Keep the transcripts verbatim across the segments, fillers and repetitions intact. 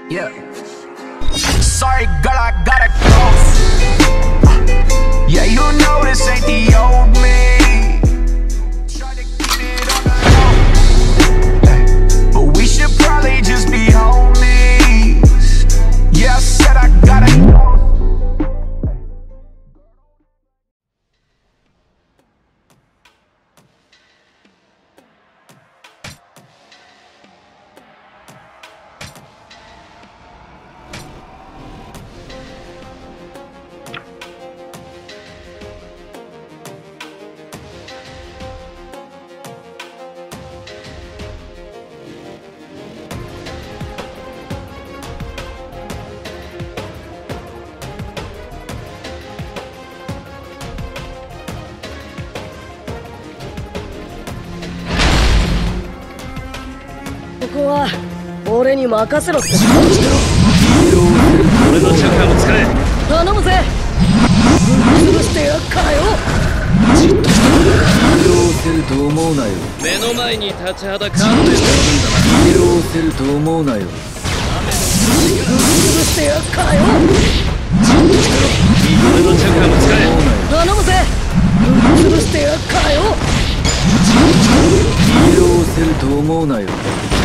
Yeah. Sorry, girl, I gotta go. Uh, yeah, you know this ain't the old me. Try to keep it on the low, hey, but we should probably just be homies. Yeah, I said I gotta go. ここは俺に任せろって。 俺のチャクラも使え。 頼むぜ。潰してやっからよ。 じっとしてヒーローセルと思うなよ。 目の前に立ちはだかんでヒーローセルと思うなよ。 潰してやっからよ。 じっとしてろ。 俺のチャクラも使え。 頼むぜ。潰してやっからよ。 ヒーローセルと思うなよ。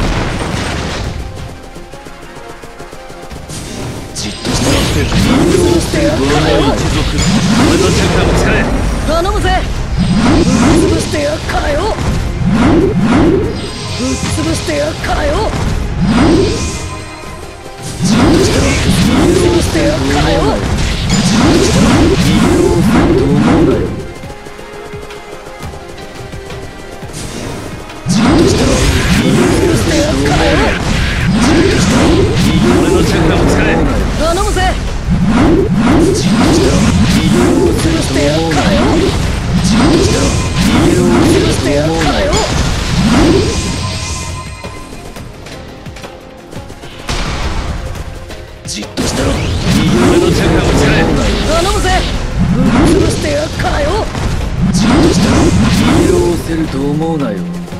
じっとしてろ。 潰してやっからよ。 俺のチャクラも使え。 頼むぜ。潰してやっからよ。潰してやっからよ。 じっとしてろ。 潰してやっからよ。 じっとしてろ。ヒーローセルと思うなよ。じっとしてろ。ヒーローセルと思うなよ。じっとしてろ。 俺のチャクラも使え。 頼むぜ。 じっとしてろ。ヒーローセルと思うなよ。じっとしてろ。ヒーローセルと思うなよ。じっとしてろ。 俺のチャクラも使え。 頼むぜ。潰してやっからよ。 じっとしてろ。ヒーローセルと思うなよ。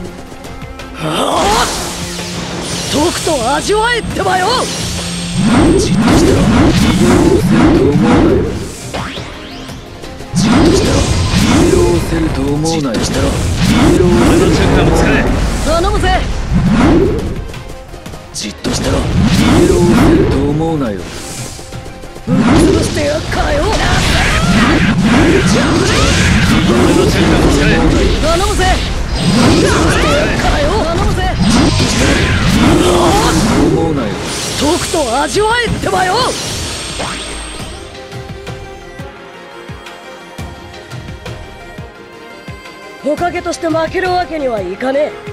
はあ、とくと味わえってばよ。 じっとしてろ。ヒーローセルと思うなよ。じっとしてろ。ヒーローセルと思うなよ。じっとしてろ。ヒーロー俺セルのチャクラも使え。 頼むぜ。 じっとしてろ。ヒーローセルと思うなよ。 潰してやっからよ。 俺のチャクラも使え。 頼むぜ。潰してやっからよ。頼むぜ。 と思うなよ。 とくと味わえってばよ。ほかげとして負けるわけにはいかねえ。